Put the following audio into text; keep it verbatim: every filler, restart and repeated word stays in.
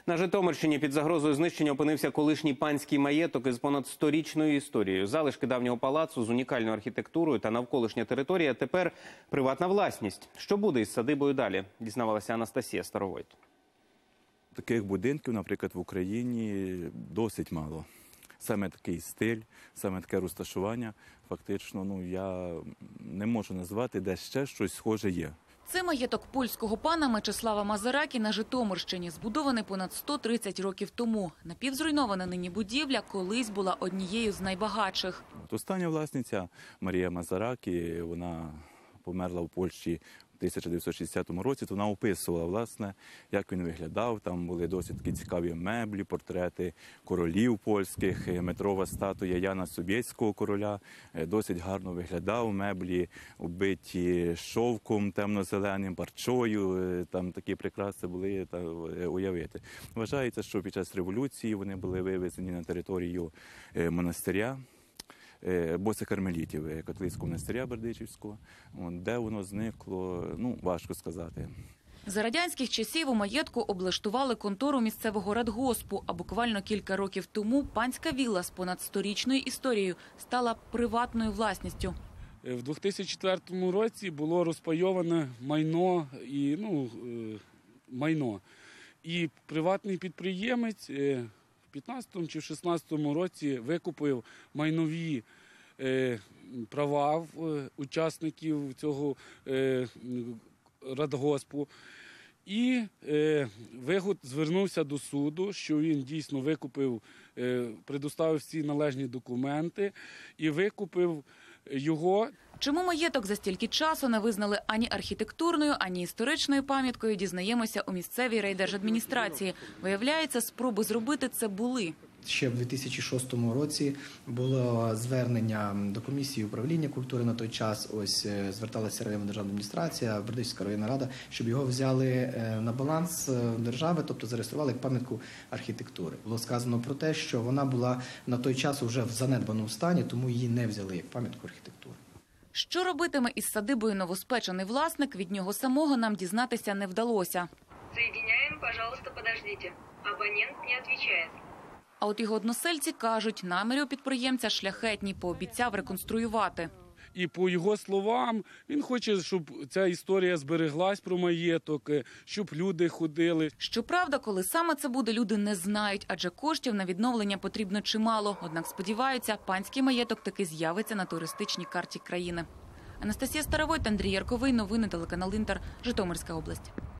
На Житомирщині під загрозою знищення опинився колишній панський маєток із понад сторічною історією. Залишки давнього палацу з унікальною архітектурою та навколишня територія тепер приватна власність. Що буде із садибою далі, дізнавалася Анастасія Старовойт. Таких будинків, наприклад, в Україні досить мало. Саме такий стиль, саме таке розташування, фактично, ну, я не можу назвати, де ще щось схоже є. Це маєток польського пана Мечислава Мазаракі на Житомирщині, збудований понад сто тридцять років тому. Напівзруйнована нині будівля колись була однією з найбагатших. От остання власниця Марія Мазаракі, вона померла в Польщі в тисяча дев'ятсот шістдесятому році, то вона описувала, власне, як він виглядав. Там були досить такі цікаві меблі, портрети королів польських, метрова статуя Яна Собєського короля. Досить гарно виглядав, меблі оббиті шовком темно-зеленим, парчою. Там такі прикраси були, та, уявити. Вважається, що під час революції вони були вивезені на територію монастиря, Босих-кармелітів, католицького монастиря Бердичівського. Де воно зникло, ну, важко сказати. За радянських часів у маєтку облаштували контору місцевого радгоспу, а буквально кілька років тому панська вілла з понад сторічною історією стала приватною власністю. В дві тисячі четвертому році було розпайоване майно і ну майно. І приватний підприємець в п'ятнадцятому чи в шістнадцятому році викупив майнові права в учасників цього радгоспу. І е, Вигод звернувся до суду, що він дійсно викупив, е, предоставив всі належні документи і викупив його. Чому маєток за стільки часу не визнали ані архітектурною, ані історичною пам'яткою, дізнаємося у місцевій райдержадміністрації. Виявляється, спроби зробити це були. Ще в дві тисячі шостому році було звернення до комісії управління культури на той час. Ось зверталася районна державна адміністрація, Бердичівська районна рада, щоб його взяли на баланс держави, тобто зареєстрували як пам'ятку архітектури. Було сказано про те, що вона була на той час вже в занедбаному стані, тому її не взяли як пам'ятку архітектури. Що робитиме із садибою новоспечений власник, від нього самого нам дізнатися не вдалося. Соединяем, пожалуйста, подождите. Абонент не отвечает. А от його односельці кажуть, наміри у підприємця шляхетні, пообіцяв реконструювати. І по його словам, він хоче, щоб ця історія збереглась про маєток, щоб люди ходили. Щоправда, коли саме це буде, люди не знають, адже коштів на відновлення потрібно чимало. Однак сподіваються, панський маєток таки з'явиться на туристичній карті країни. Анастасія Старовойт, Андрій Ярковий, новини телеканал Інтер, Житомирська область.